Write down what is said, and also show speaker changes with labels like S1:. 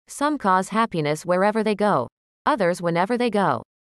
S1: Some cause happiness wherever they go, others whenever they go.